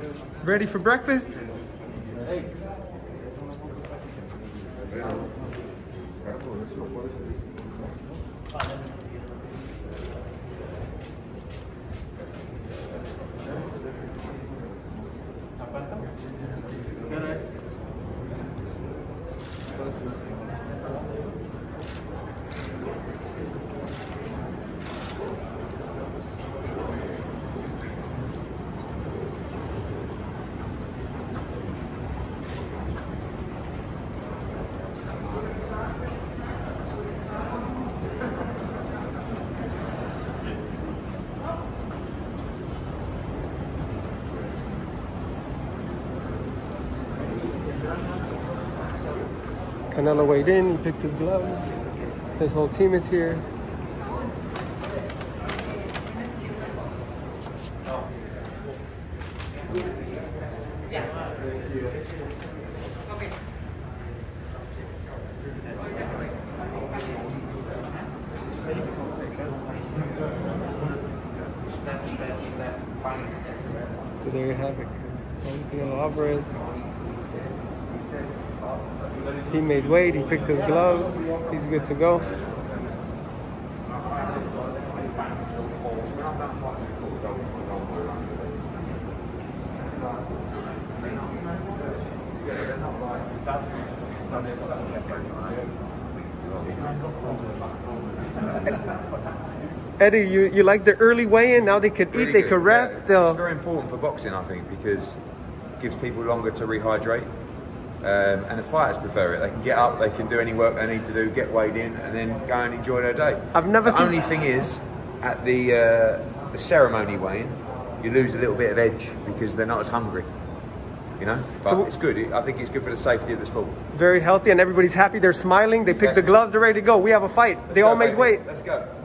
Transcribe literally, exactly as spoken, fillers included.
Ready for breakfast? Canelo weighed in, he picked his gloves. His whole team is here. So there you have it. Canelo Alvarez. He made weight, he picked his gloves, he's good to go. Eddie, you, you like the early weigh-in? Now they could really eat, they could rest. Yeah. It's very important for boxing, I think, because it gives people longer to rehydrate. Um, and the fighters prefer it. They can get up, they can do any work they need to do, get weighed in, and then go and enjoy their day. I've never the seen... only thing is, at the, uh, the ceremony weigh-in, you lose a little bit of edge because they're not as hungry. You know, but so, it's good. I think it's good for the safety of the sport. Very healthy, and everybody's happy. They're smiling. They pick the gloves. They're ready to go. We have a fight. Let's they all go, made baby. weight. Let's go.